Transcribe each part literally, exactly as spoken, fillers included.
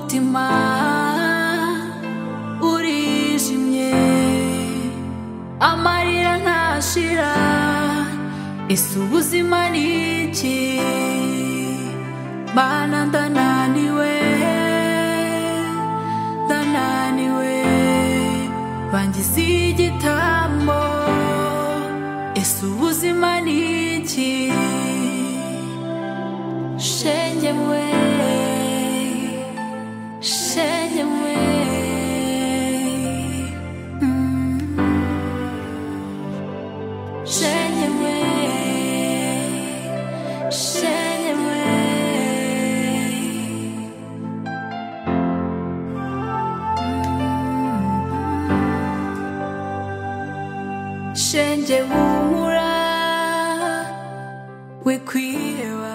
umutima urijimye amarira ntashira ese ubuzima ni iki Mana ndananiwe ndananiwe bangize igitambo ese ubuzima ni iki shenge mwe shenge mwe shenge mwe shenge mwe shenge humura we kwiheba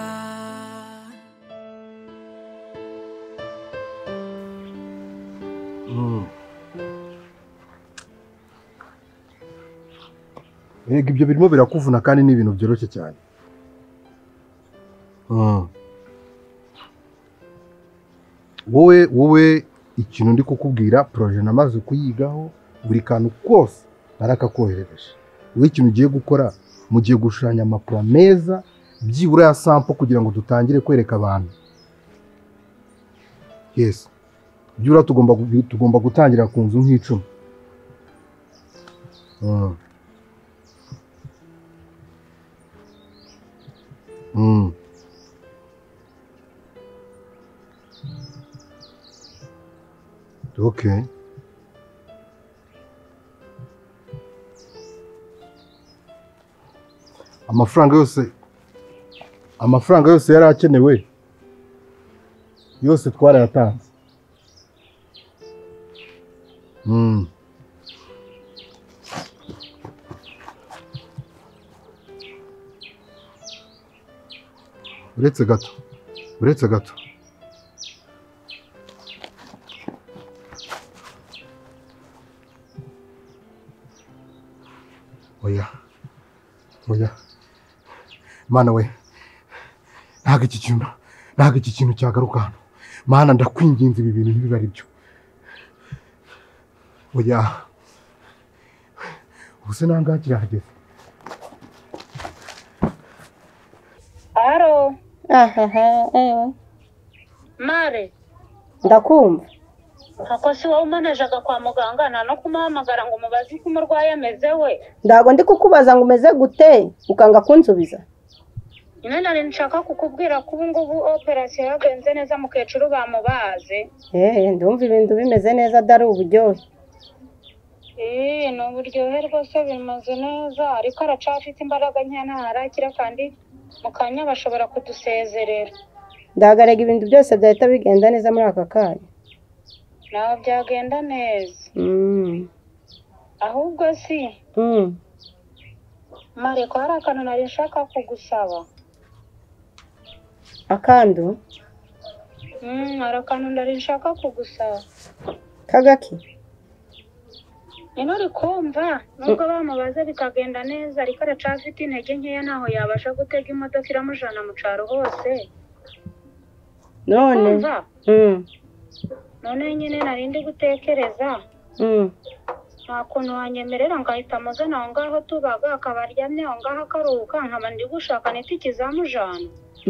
Ego ibyo birimo birakuvuna kandi ni ibintu byoroshye cyane. Mm. Wowe wowe ikintu ndi kukubwira projet namaze kuyigaho buri kantu kose narakakoherereje. Wowe ikintu ugiye gukora mugiye gushushanya amapura meza byibura ya sample kugira ngo dutangire kwereka abantu. Yes. Byura tugomba tugomba gutangira ku nzu nk'icumi. Mm. Mm. Okay. Amafaranga yose amafaranga yose yari akenewe yose twarayatanze. Mm. Uretse gato. Uretse gato. Oya. Oya. Mana we. Ntago iki kintu. Ntago iki kintu cyagaruka hano. Mana ndakwinginze ibi bintu ntibibe ari byo. Oya. Ubuse nanga kirahageze. Aro. Ahaha, ewe. Mare. Ndakumva. Hako si wowe umanejaga kwa muganga nta no kumuhamagara ngo umubaze uko umurwayi ameze we. Ndago ndi kukubaza ngo umeze gute ukanga kunsubiza. Nyine nari nshaka kukubwira ko ubu ngubu operation yagenze neza mukecuru bamubaze. Eh, ndumva ibintu bimeze neza dari uburyohe. Eh, no buryohe rwose bimaze neza ariko aracafite imbaraga nke ntaharakira kandi mukanya bashobora kudusezerera. Ndagarega ibintu byose byahita bigenda neza muri aka kanya. Naho byagenda neza. Mm. Ahubwo si. Mm. Mare ko hari akantu nari nshaka kugusaba. Akandu? Mm, hari akantu nari nshaka kugusaba. Kagaki? Ino uri kumva nubwo bamubaze bikagenda neza ariko aracafite intege nkeya naho yabasha gutega imodoka iramujana mu caro hose. None. Mm. None nyine nari ndi gutekereza. Mm. Nta kuntu wanyemerera ngahita muzana aho ngaho tubaga akaba aryamye aho ngaho akaruhuka nkaba ndi gushaka n'itike izamujana.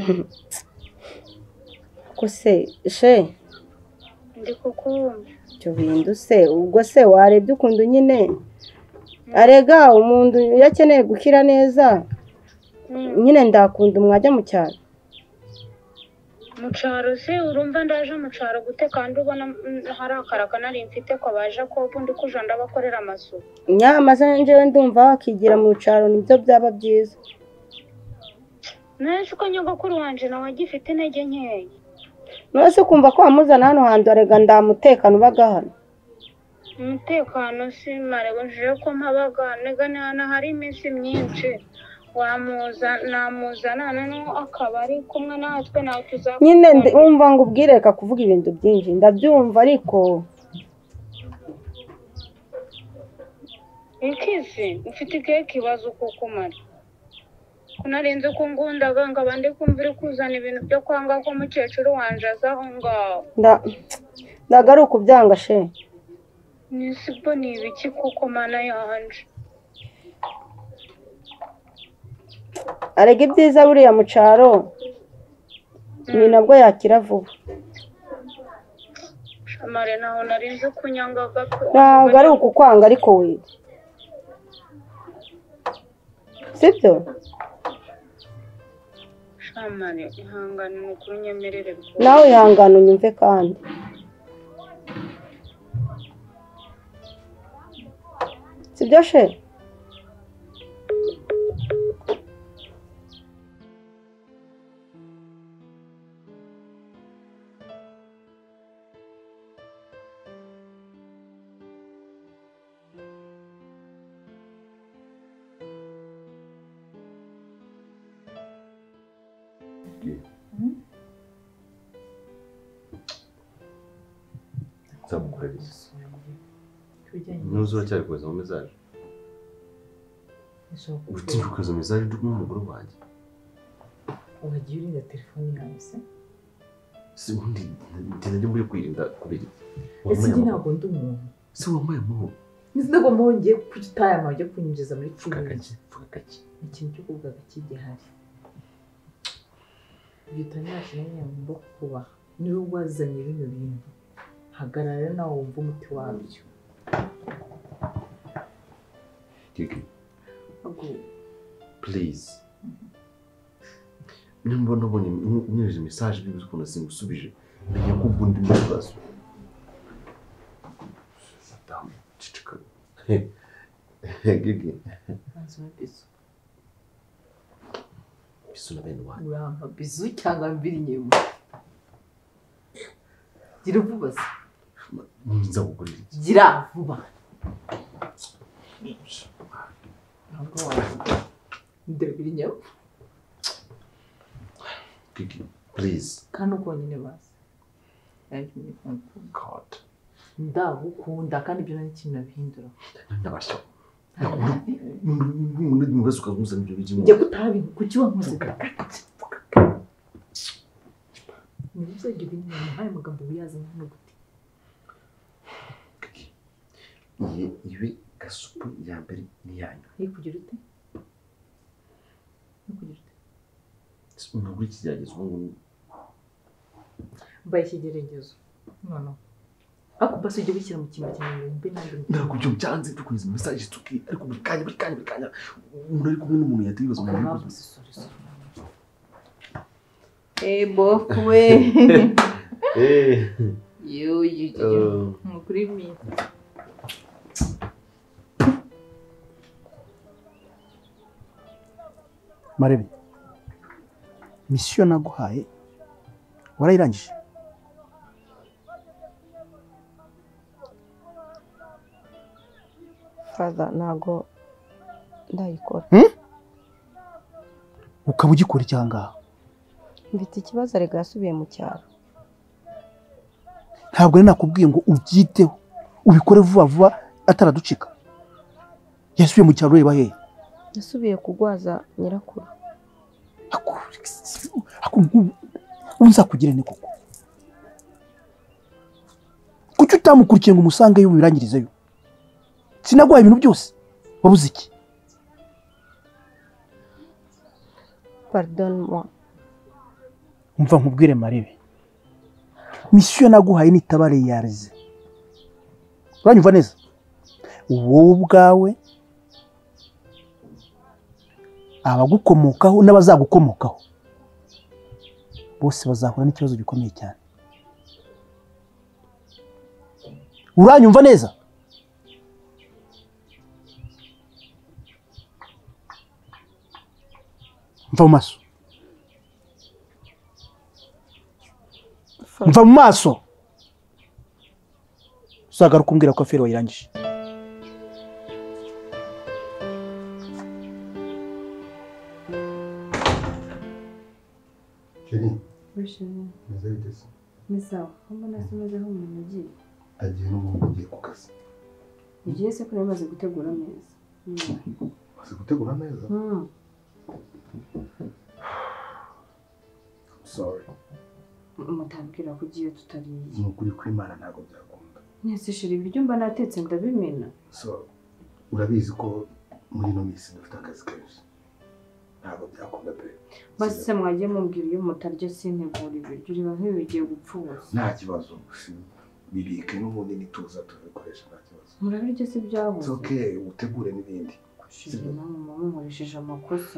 Ko se she Ndi kukumva. cyo bintu se ubwo se warebye ukundu nyine arega umuntu yakeneye gukira neza. Nyine ndakunda umwajya mu cyaro. Mu caro se urumva ndaje mu caro gute kandi ubona hari akaraka nari mfite ko baje ko ubundi kuja ndabakorera amasuku. Nyamaze nje ndumva wakigira mu caro nibyo byaba byiza. Nese ko nyogokuru wanje nawe agifite intege nkeya. Nose kumva ko amuzana hano hantu arega ndamutekano ubaga hano. Umutekano si mare buje ko mpabaga nega nana hari iminsi myinshi. Wamuza namuzana nano akabari kumwe natwe nawe tuzakora. Nyine umva ngo ubwireka kuvuga ibintu byinshi ndabyumva ariko Ikizi ufite ikihe kibazo kuko mari. Kunarenze ko ngundaga ngabandi kumvira kuzana ibintu byo kwanga ko mukecuru wanje azaho ngaho. nda ntabwo ari ukubyanga she. nisibo ni ibiki kuko mana yanje arega ibyiza buriya mu cyaro ni nabwo yakira vuba. shamare naho narinze kunyanga gato ntabwo ari ukukwanga ariko we sibyo. shamare ihangane ni ukuri unyemerere rwose nawe ihangane unyumve kandi sibyo she. nzamukorera iki nuzo uracyari kohereza mu mesaje utinda ukohereza mesaje ndi kumwe n'umugore wanjye wagiye urinda telefone yawe se si ubundi ngenda njya muri kwirinda kubera ese njye ntabwo ndi umuntu si wambaye amahoro nzi ntabwo amahoro ngiye kutaya amawe ujya kunyinjiza muri vuga filime gake vuga gake ikintu cyo kuvuga gake gihari ibyo utanyashye nawe nyambo kubaha niwe wazanye bino bintu hagarara nawe wumva umuti wabyo. Kiki ahubwo please nimba nabonye unyereje message bibuze ukuntu singusubije menya ko ubwo ndi mu kibazo satamu cicika Kiki nzaba bizu bisu na bene wanjye uramba bizu cyangwa mbiri nyuma gira vuba se nza kugurira iki gira vuba ntabwo waza ndabiri nyuma Kiki please kandi uko nyine basi God ndagukunda kandi ibyo nari kintu nabihindura nabasha umuntu mubazo kamuza n'ibyo bijimo njye kutabi kuki wankoze ni byo ibintu nahaye amagambo biyaza no gute iye ibe gasupu ya mbere ni yanyu ni kugira ute ni kugira ute ntabwo ikigeragezo ngo mbaye ikigeragezo none ako basi ujye wishyira mu kintu cyawe mbe nanjye ntabwo byo byanze dukoze message tuki ariko buri kanya buri kanya buri kanya umuntu ari kumwe n'umuntu yatibaza mu bibazo eh bokwe eh yo yo yo kuri mi Marebe mission naguhaye warayirangije Father ntago ndayikora. ukaba ugikora icyangaha mfite ikibazo arega yasubiye mu cyaro. ntabwo ari nakubwiye ngo ubyiteho ubikore vuba vuba ataraducika. yasubiye mu cyaro reba hehe yasubiye kugwaza nyirakuru. unza kugira ne koko kuki utamukurikiye ngo umusange yo birangirizeyo sinagwaye ibintu byose wabuze iki pardon moi umva nkubwire Marebe mission naguhaye ni tabare yarize uranyumva neza wowe ubwawe abagukomokaho n'abazagukomokaho bose bazahura n'ikibazo gikomeye cyane. uranyumva neza mva mu maso mva mu maso uzagaruka umbwira ko aferi wayirangije. Kiri Wishimye. meze bitese Ni sawa. Kama nasomeje aho umuntu agiye. agiye n'ubundi ugiye ku kazi Ugiye se ko yamaze gutegura neza. maze gutegura neza. Hmm. Sorry Mutambwira ko ugiye tutariye. Ni ukuri kw'Imana ntabwo byakunda. Nese shira ibiryo mba natetse ndabimena. So urabizi ko muri ino minsi dufite akazi kenshi. Ntabwo byakunda pe. Basi se mwagiye mumbwira iyo mutarya sintegura ibiryo uriba nk'ibi bigiye gupfa ubusa. Nta kibazo. Bibike n'ubundi nituza tubikoresha nta kibazo. Murabirya se byabuze. It's okay, utegure n'ibindi. Kushira namwe mama nkoresheje amakosa.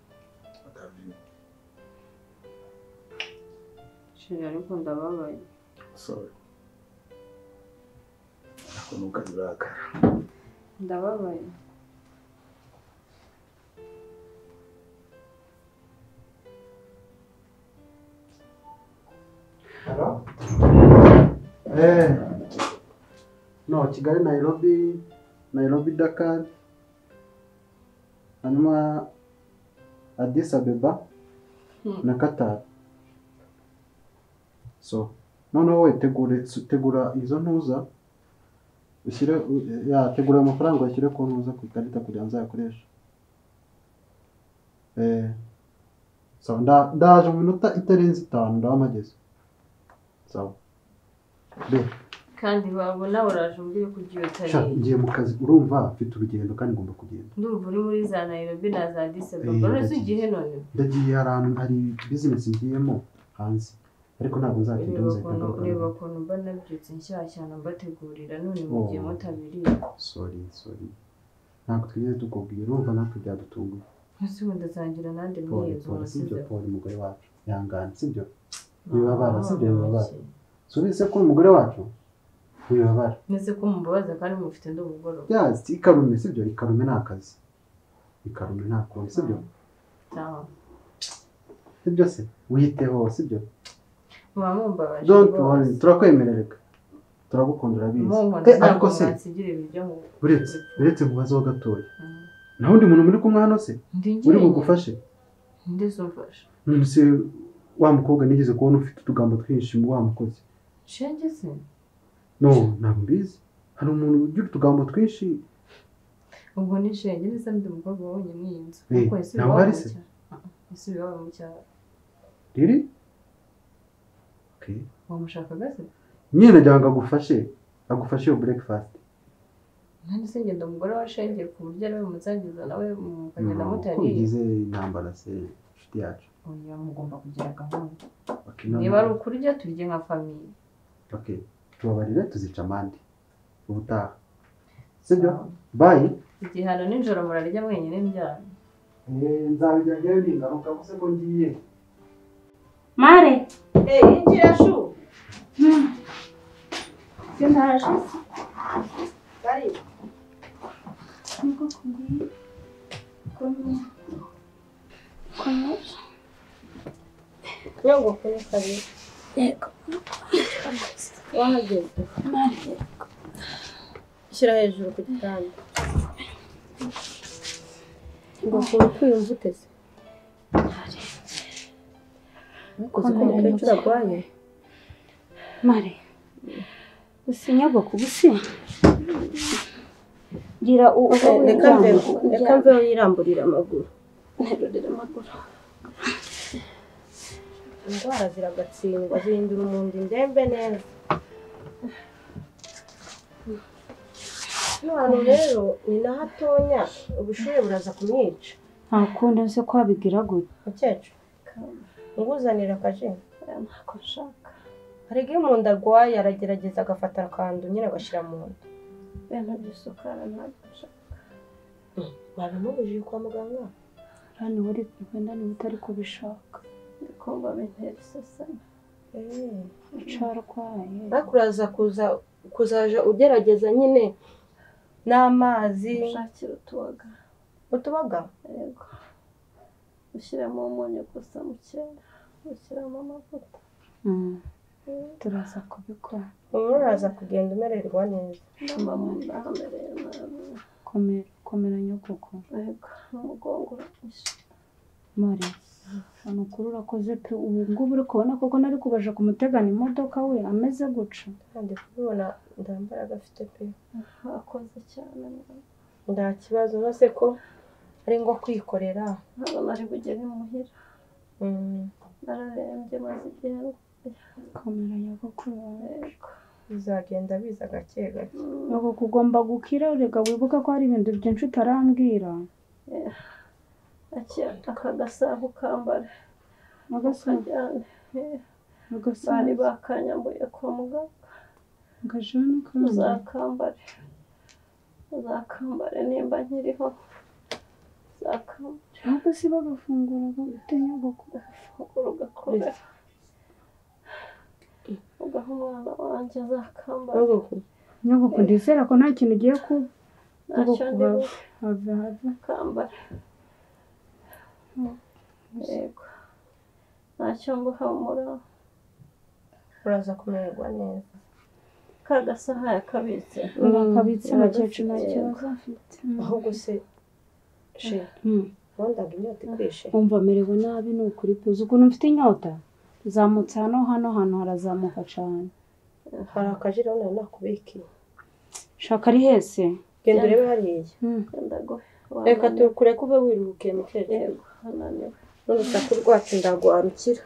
Shira ariko ndababaye. Sorry. Ako ntukajuraka. Ndababaye. Hello? Eh. No, Kigali Nairobi, Nairobi Dakar. Hanyuma Addis Abeba Hmm. na Qatar. So, noneho we tegure tegura izo ntuza ushyire ya tegura amafaranga ushyire ku ntuza ku ikarita kugira ngo nzayakoreshe. Eh. So nda ndaje mu minota itarenze itanu ndabamageze. So. Be. Kandi babona uraje umbwiye ko ugiye Sha utariye. ngiye mu kazi urumva mfite urugendo kandi ngomba kugenda. Ndumva uri muri za Nairobi na za Addis Eh, Ababa. None se ndagiye. ugiye none? Ndagiye ahantu hari business ngiyemo hanze. Ariko ntabwo nzatinda Reba nzahita ukuntu reba ngaruka. ukuntu mba nabyutse nshyashya mbategurira none Oh. mugiye mutabiriye. Sorry, sorry. Ntabwo twigeze tukubwira urumva natwe byadutunguye. Ese ubu ndasangira nande Pole, mwiyezo pole, sibyo musize. pole umugore wacu. Yangana, sibyo? Wibabara, sibyo wibabara. Subize ko umugore wacu wibabara. Nese ko mumbabaza kandi mufite ndi umugoro. Yes, ikarume sibyo? Ikarume ni akazi. Ikarume nta kundi sibyo? Sawa. Sibyo se? Wiyiteho sibyo? Mama mumbabaje. Don't worry, turakwemerereka. Turagukunda urabizi. Munkunda Eh, ariko ntabwo se mwansigira ibiryo ngo. uretse uretse mubazo gatoya. Nta wundi muntu muri kumwe hano se? Ndi Uri njye. bugufashe? Ndese umfasha. None se wa mukobwa nigeze kubona ufite utugambo twinshi mu wa mukozi? Shenge se. No, ntabwo mbizi. Hari umuntu ugira utugambo twinshi. Ubwo ni shenge nese ndi umukobwa wabonye mwiyinzu. Eh, Kuko ese ntabwo ari se? Ese bibaye mu cyaro. Riri? Okay. Wamushakaga se? Nyine nagira ngo agufashe. Agufashe iyo breakfast. Nani se ngenda umugore washengeye ku buryo ariwe musangiza nawe mukagenda No, mutariye. kugize intambara se inshuti yacu. Oya mugomba kugira gahunda. Okay, no, Niba ari no. ukurya turye nka famiye. Okay. Tubabarire tuzica amande. Ubutaha. Sibyo? Bye. Igihano nijoro murarya mwenyine njyana. Eh, nzabijyayo ningaruka gusa ko ngiye. Mare. Eh, injira shu. Sindaje. Bari. Niko kundi. Komi. Komi. Nyongo kuri kabiri. Yego. Wahageze. Mare. Shyira hejuru ku gitanda. Ngo kuri kwiyumva utese. Uzi ko umukecuru arwaye? Mare. Usinyagwa ku busi. Gira u Reka mve reka mve yiramburira amaguru. nterurira amaguru. Indwara ziragatsindwa zihindura umuntu indembe neza. Hano rero ni na hatonya ubushuhe buraza kumwica. Nta kundi nse kwabigira gute. Mukecuru nguzanira akaje. Ntako nshaka. Hari igihe umuntu arwaye aragerageza agafata akantu nyine agashyira mu nda. Bene by'isukara ntabwo nshaka. Babimubujije kwa muganga? Hano uri kwenda ni utari kubishaka. Ndikumva bintera iseseme. Eh, Ucarwaye. bakuraza kuza kuzaje ugerageza nyine n'amazi Ushakira utubaga. utubaga. Yego. Ushyiramo umunyu gusa mukeya. Ushyiramo amavuta. Mm. Turaza kubikora. Umuraza kugenda umererwa neza. Mama ndahamereye nabi. Komera komera nyogoko. Yego. Umugongo uranyishe. Mare. Hano kuri urakoze pe ubu ngubu uri kubona koko nari kubasha kumutegana imodoka we ameze guca. Kandi kubona ndambaraga afite pe. Akoze cyane. Nta kibazo nose ko ari ngo kwikorera. Ntabwo nari bugere imuhira. Mm. Nararembye maze igihe komera nyogokuru bizagenda biza gake gake ntabwo kugomba gukira reka wibuka ko hari ibintu byinshi utarambwira aka gasaho kambara agasaho bari bakanyambuye kwa muganga ngajana kandi uzakambare uzakambare nimba nkiriho uzakambare ntabwo si bagafungura bagute nyogokuru ugafungura ugakora ugaha umwana wanjye azakambare nyogokuru ndizera ko nta kintu ugiye kuba ntacyo ndi have have kambare yego ntacyo mbuhamura uraza kumererwa neza ka gasaha yakabitse nakabitse mukecuru nta kibazo afite ahubwo se she wondaga inyota ikwishe umva merewe nabi ni ukuri pe uzi ukuntu mfite inyota zamutse hano hano hano harazamuka cyane hari akajira nawe nakubikiye shaka ari hese genda urebe hariya reka tukureke ube wiruhukiye mukecuru yego ananiwe n'urusaku rwacu ndagwarukira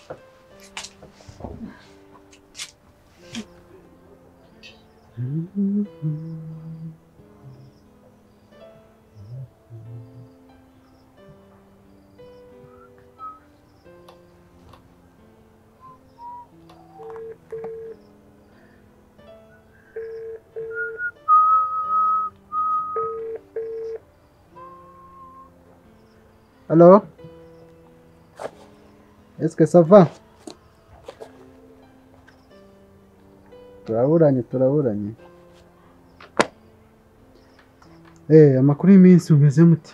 Allô? Est-ce que ça va? Turaburanye turaburanye. Eh, amakuru y'iminsi umeze mute?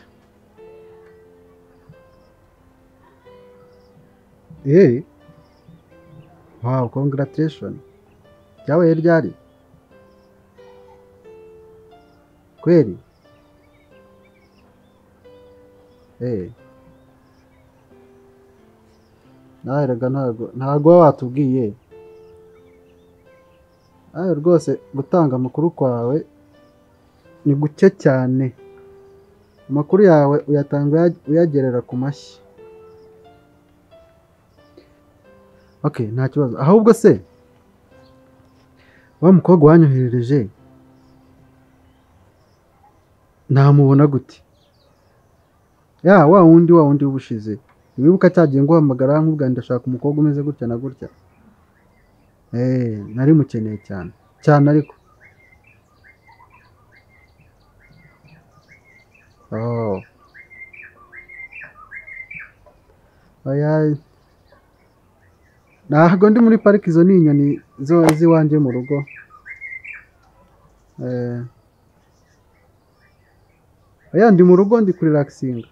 Eh. Wow, congratulations. Cyabaye ryari? Kweli? Eh. Nawe rega ntago ntago watubwiye. Ayo rwose gutanga amakuru kwawe ni guke cyane. Amakuru yawe uyatanga uyagerera ku mashyi. Okay, nta kibazo. Ahubwo se wa mukobwa wanyoherereje namubona gute? Ya wa wundi wa wundi ubushize. Wibuka cyagiye nguhamagara nkubwa ndashaka umukobwa umeze gutya na gutya. Eh, nari mukeneye cyane. Cyane ariko. Oh. Oya. Ntabwo ndi muri pariki, izo ni inyoni zo ziwanje mu rugo. Eh. Oya ndi mu rugo ndi kuri relaxing.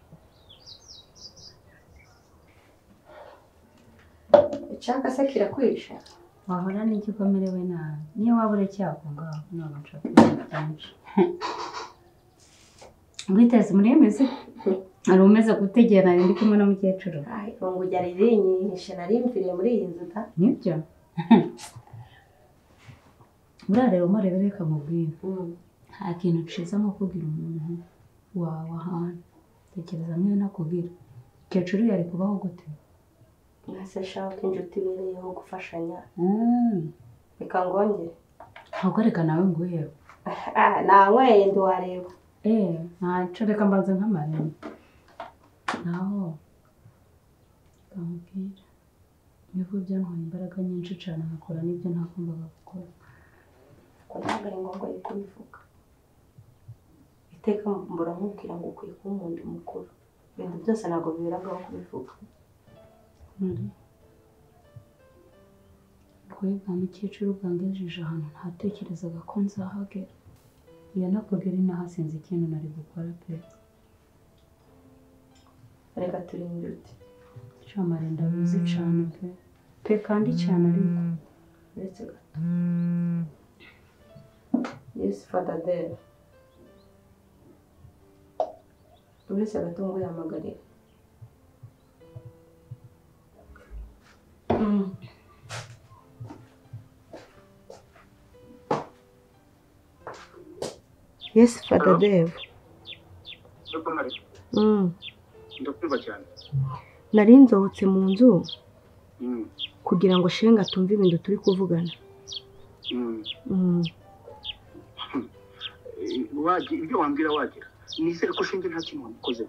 Icyaka se kirakwisha wahora n'igikomerewe nabi niyo waba uracyako ngaho ntabwo nshaka byinshi witeze muri emeze ari umeze gutegera ndi kumwe na mukecuru ai ngo ujya ririnyihishe narimviriye muri iyi nzu ta nibyo urareba umurebe reka mubwira nta kintu ciza nko kubwira umuntu wawe ahantu tekereza niyo nakubwira mukecuru yari kubaho gute Nase shaka inshuti bereyeho gufashanya. Reka ngongere. Ntabwo reka nawe nguhewe. Ah, nawe ndi wareba. Eh, ntaco reka mbanze nkamarembo. Naho. Kamubwira. Niko byantwaye imbaraga nyinshi cyane nkakora n'ibyo ntakumvaga gukora. Ko ntabwo ari ngombwa yuko bivuga. Iteka mbura nkubwira ngo ukwiye kuba umuntu mukuru. Ibintu byose ntabwo bibiragaho kubivuga. Kwega mukecuru bwangejeje ahantu ntatekerezaga ko nzahagera. Iyo nakubwira inaha sinzi ikintu nari gukora pe. Reka turi inshuti. Shamare ndabizi cyane pe. Pe kandi cyane ariko. Uretse gato. Yes, Father there. Uretse gato ngo yamagarire. Mm. Yes, Father Dave. Mm. Ndakumva cyane. Nari nzohotse mu nzu. Mm. Ku kugira ngo shenga atumve ibintu turi kuvugana. wagira ibyo wambwira wagira nizere ko shinge nta kintu wamukoze.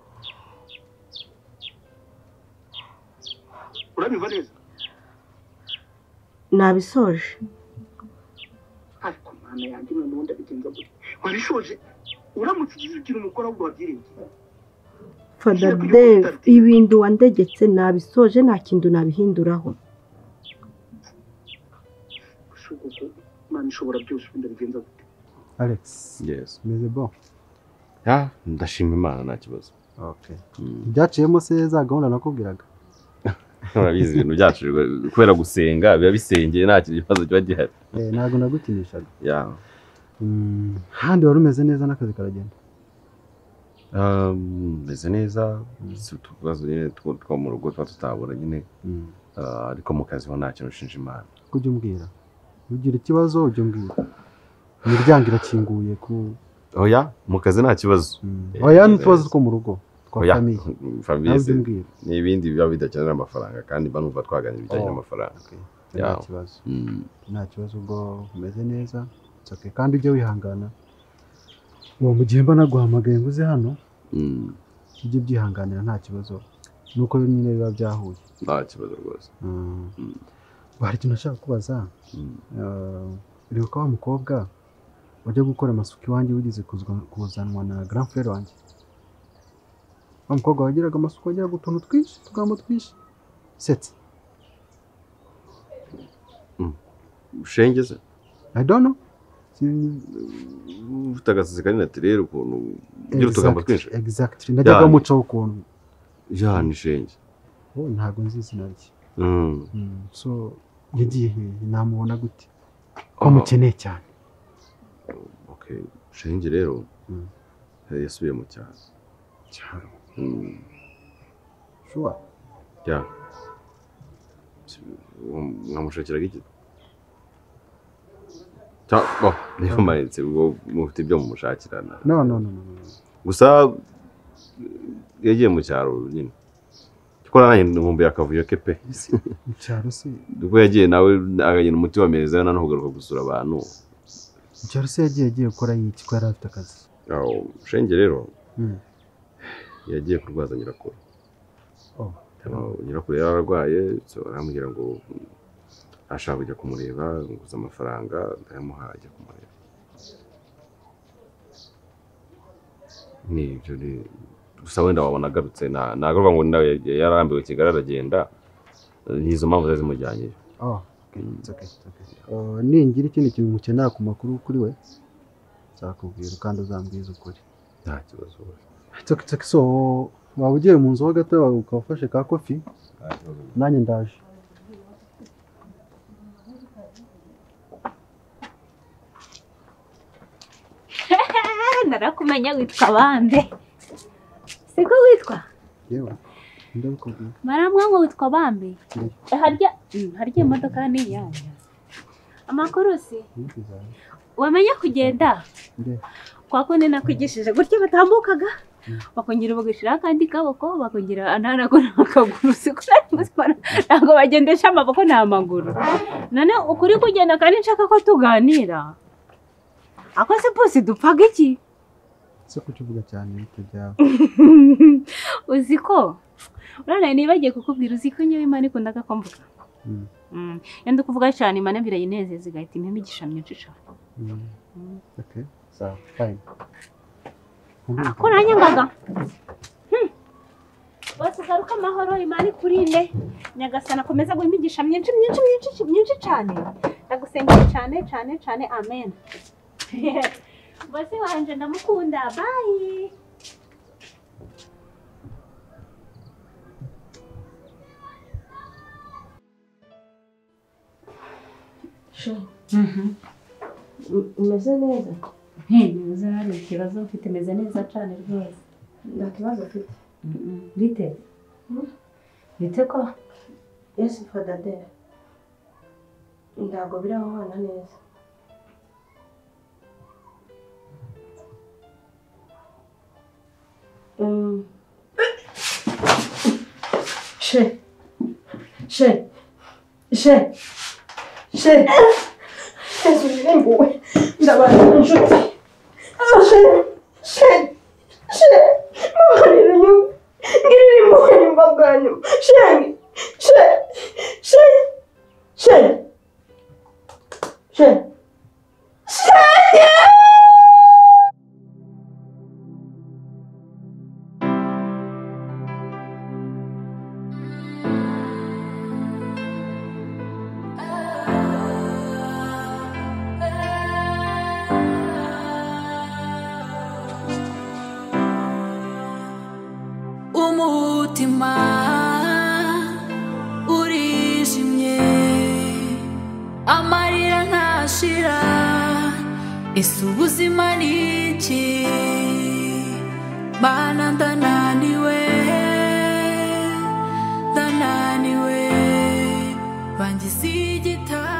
Uranyumva neza? Nabisoje. Ariko mwana yanjye none ubundi abigenza gute? Wabishoje uramutse ugize ikintu umukora ahubwo wabyiringiye. Father Dave, ibintu wandegetse nabisoje nta kintu nabihinduraho. Mwana ishobora byose ubundi abigenza gute? Alex. Yes. Meze bon. Ya, ndashima Imana nta kibazo. Okay. Byaciyemo se za gahunda nakubwiraga. Urabizi ibintu byacu kubera gusenga biba bisengeye nta kibazo kiba gihari. Eh, ntago nagutinishaga. Ya. Mm, handi wari umeze neza n'akazi karagenda. Um, meze neza, tubazo nyine two mu rugo twa tutabura nyine. Mm. Uh, ariko mu kazi ho nta kintu ushinja Imana. Kujya umbwira. Ugira ikibazo ujye umbwira. Imiryango irakinguye ku Oya, mu kazi nta kibazo. Oya n'utubazo two mu rugo. Kwa famille. Famille. Ni ibindi biba bidakenera amafaranga kandi banumva twagana ibijyanye n'amafaranga. Nta kibazo. Nta kibazo ubwo umeze neza. Okay, kandi ujye wihangana. Uwo mu gihe mba naguhamagaye nguze hano. Mm. Ujye byihanganira nta kibazo. Nuko nyine biba byahuye. Nta kibazo rwose. Mm. Bari ikintu nashaka kubaza. Mm. Uh, uri kwa mukobwa wajya gukora amasuku iwanjye wigeze kuzanwa na grand frère wanjye. Wa mukobwa wagiraga amasuku wagira gutuntu twinshi tugambo twinshi. Setse. Mm. Ushengeze? I don't know. Ufite agasatsi kari naturel ukuntu ugira utugambo twinshi. Exactly. Najyaga muca ukuntu. Ya ni shenge. Oh, ntago nzi izina rye. Mm. Mm. So yagiye he namubona gute? Ko mukeneye cyane. Okay, shenge rero. Mm. Yasubiye mu cyaro. Cyaro. Mm. Sure. Ya. Nkamushakiraga iki? Ta, oh, niyo mayitse ubwo mufite ibyo mumushakirana. No, no, no, no. Gusa yagiye mu cyaro nyine. Kora nanjye nkumbuye akavuyo ke pe. Mu cyaro se. Ubwo yagiye nawe aganyina umuti wa meza nano kugaruka gusura abantu. Mu cyaro se yagiye yagiye gukora iki ko yari afite akazi. Aho, shenge rero. Mm. Yagiye kurwaza nyirakuru. Oh. Nyirakuru yararwaye, so aramubwira ngo ashaka kujya kumureba nguza amafaranga ndayamuhaye ajya kumureba. Ni ibyo ni gusa wenda wabona agarutse na nagaruka ngo nawe yarambiwe Kigali aragenda nizo mpamvu zari zimujyanye. Oh, okay, it's okay, it's okay. Uh, ningira ikindi kintu mukenera ku makuru kuri we nzakubwira kandi uzambwiza ukuri. Nta kibazo. It's okay, it's okay. So waba ugiye mu nzu hagati ukafashe ka coffee? Nanjye ndaje. Narakumenya witwa bande? Siko witwa? Yewe. Ndabikubwira. Maramwa ngo witwa bambe. Harya harya imodoka ni yanya. Amakuru si? Wamenya kugenda? Nde. Kwa kundi nakwigishije gutya batambukaga. Bakongera bagashira kandi kaboko bakongera ananago nakaguru siko ntabwo bagendesha amaboko n'amaguru. None ukuri kugenda kandi nshaka ko tuganira. Ako se posi dupfaga iki? Se kukivuga cyane bitajya. Uziko urana nibagiye kukubwira uziko nyewe Imana ikundaga ko mvuga. Mm. Mm. Yenda kuvuga cyane Imana birayinezeza igahita impema igishamye cyane. Mm. Okay. So, fine. Ako nanyangaga. Hmm. Bose garuka amahoro Imana ikurinde. Nyagasana komeza guhima igishamye myinshi myinshi myinshi myinshi cyane. Ndagusengera cyane cyane cyane amen. Bose wanje ndamukunda. Bye. Sure. Mhm. Umeze neza? Neza hari ikibazo mfite meze neza cyane rwose. Nta kibazo ufite. Mhm. Bite? Bite ko? Yes, Father Dave. Ndago biraho hana neza. Um. She. She. she she Yesu nirimbuwe ndabaza inshuti she she she mwarire nyuma ngirira impuhwe nyumva bwanyu shenge she she she she shenge umutima urijimye amarira ntashira ese ubuzima ni iki mana ndananiwe ndananiwe bangize igitabo